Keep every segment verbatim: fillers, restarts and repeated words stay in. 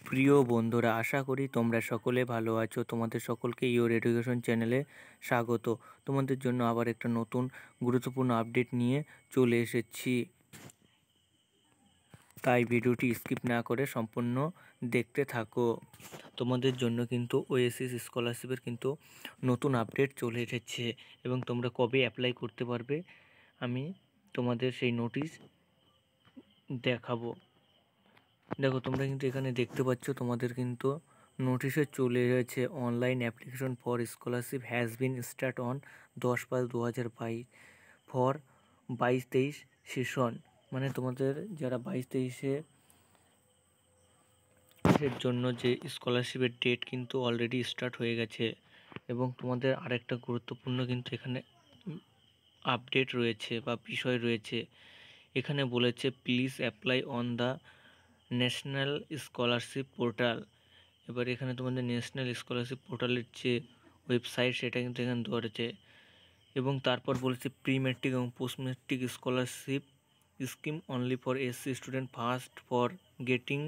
প্রিয় বন্ধুরা, আশা করি তোমরা সকলে ভালো আছো। তোমাদের সকলকে ইওর এডুকেশন চ্যানেলে স্বাগত। তোমাদের জন্য আবার একটা নতুন গুরুত্বপূর্ণ আপডেট নিয়ে চলে এসেছি, তাই ভিডিওটি স্কিপ না করে সম্পূর্ণ দেখতে থাকো। তোমাদের জন্য কিন্তু ওয়েসিস স্কলারশিপের কিন্তু নতুন আপডেট চলে এসেছে এবং তোমরা কবে অ্যাপ্লাই করতে পারবে আমি তোমাদের সেই নোটিশ দেখাবো। দেখো, তোমরা কিন্তু এখানে দেখতে পাচ্ছ তোমাদের কিন্তু নোটিশে চলে এসেছে, online application for scholarship has been start on দশ পাঁচ দু হাজার বাইশ ফর বাইশ তেইশ সেশন। মানে তোমাদের যারা বাইশ তেইশে এর জন্য যে স্কলারশিপের ডেট কিন্তু অলরেডি স্টার্ট হয়ে গেছে। এবং তোমাদের আরেকটা গুরুত্বপূর্ণ কিন্তু এখানে আপডেট রয়েছে বা বিষয় রয়েছে। এখানে বলেছে please apply on the national scholarship portal. এবার এখানে তোমাদের ন্যাশনাল স্কলারশিপ পোর্টালের যে ওয়েবসাইট সেটা কিন্তু এখানে দেওয়া রয়েছে। এবং তারপর বলেছে প্রি ম্যাট্রিক এবং post matric scholarship scheme only for SC student first for getting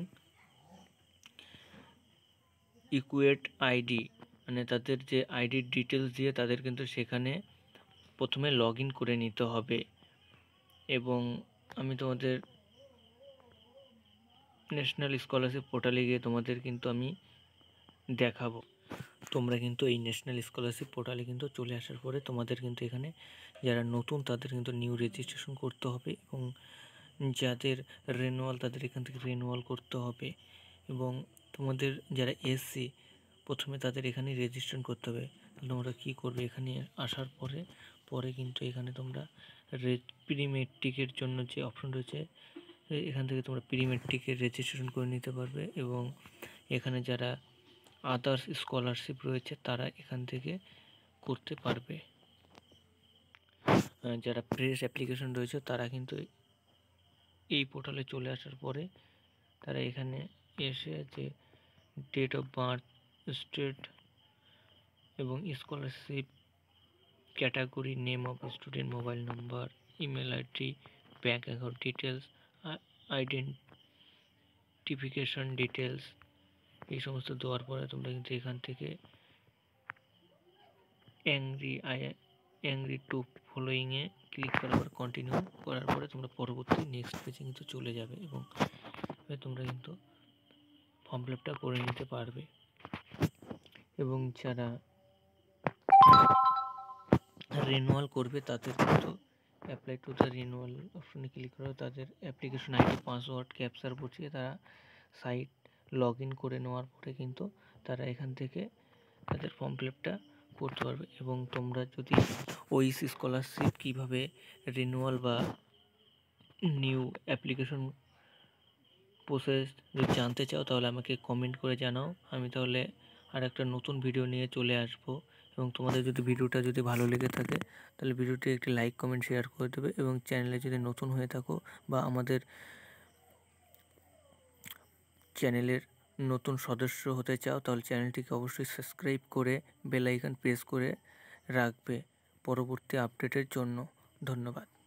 equate ID, মানে তাদের যে আইডির ডিটেলস দিয়ে তাদের কিন্তু সেখানে প্রথমে লগ ইন করে নিতে হবে। এবং আমি তোমাদের ন্যাশনাল স্কলারশিপ পোর্টালে গিয়ে তোমাদের কিন্তু আমি দেখাবো। তোমরা কিন্তু এই ন্যাশনাল স্কলারশিপ পোর্টালে কিন্তু চলে আসার পরে তোমাদের কিন্তু এখানে যারা নতুন তাদের কিন্তু নিউ রেজিস্ট্রেশন করতে হবে এবং যাদের রেনুয়াল তাদের এখান থেকে রেনুয়াল করতে হবে। এবং তোমাদের যারা এসসি প্রথমে তাদের এখানে রেজিস্ট্রেশন করতে হবে। তোমরা কী করবে, এখানে আসার পরে পরে কিন্তু এখানে তোমরা প্রি ম্যাট্রিকের জন্য যে অপশন রয়েছে এখান থেকে তোমরা প্রি ম্যাট্রিকের রেজিস্ট্রেশন করে নিতে পারবে। এবং এখানে যারা আদার্স স্কলারশিপ রয়েছে তারা এখান থেকে করতে পারবে। যারা ফ্রেশ অ্যাপ্লিকেশন রয়েছে তারা কিন্তু এই পোর্টালে চলে আসার পরে তারা এখানে এসে যে ডেট অফ বার্থ, স্টেট এবং scholarship category, name of student, mobile number, email ID, bank account details, identification details এই সমস্ত দেওয়ার পরে তোমরা কিন্তু এখান থেকে অ্যাংরি আই অ্যাংরি টু ফলোয়িংয়ে ক্লিক করার পর কন্টিনিউ করার পরে তোমরা পরবর্তী নেক্সট পেজে কিন্তু চলে যাবে এবং তোমরা কিন্তু ফর্ম ফিল আপটা করে নিতে পারবে। এবং যারা রিনিউয়াল করবে তাদের কিন্তু অ্যাপ্লাই টু দ্য রিনিউয়াল অপশনে ক্লিক করে তাদের অ্যাপ্লিকেশন আইডি, পাসওয়ার্ড, ক্যাপচার বসিয়ে তারা সাইট লগ ইন করে নেওয়ার পরে কিন্তু তারা এখান থেকে তাদের ফর্ম ফিল আপটা করতে পারবে। এবং তোমরা যদি ওয়েসিস স্কলারশিপ কীভাবে রিনিউয়াল বা নিউ অ্যাপ্লিকেশন প্রসেস যদি জানতে চাও তাহলে আমাকে কমেন্ট করে জানাও। আমি তাহলে আর একটা নতুন ভিডিও নিয়ে চলে আসব। এবং তোমাদের যদি ভিডিওটা যদি ভালো লেগে থাকে তাহলে ভিডিওটি একটি লাইক, কমেন্ট, শেয়ার করে দেবে। এবং চ্যানেলে যদি নতুন হয়ে থাকো বা আমাদের চ্যানেলের নতুন সদস্য হতে চাও তাহলে চ্যানেলটিকে অবশ্যই সাবস্ক্রাইব করে বেল আইকন প্রেস করে রাখবে পরবর্তী আপডেটের জন্য। ধন্যবাদ।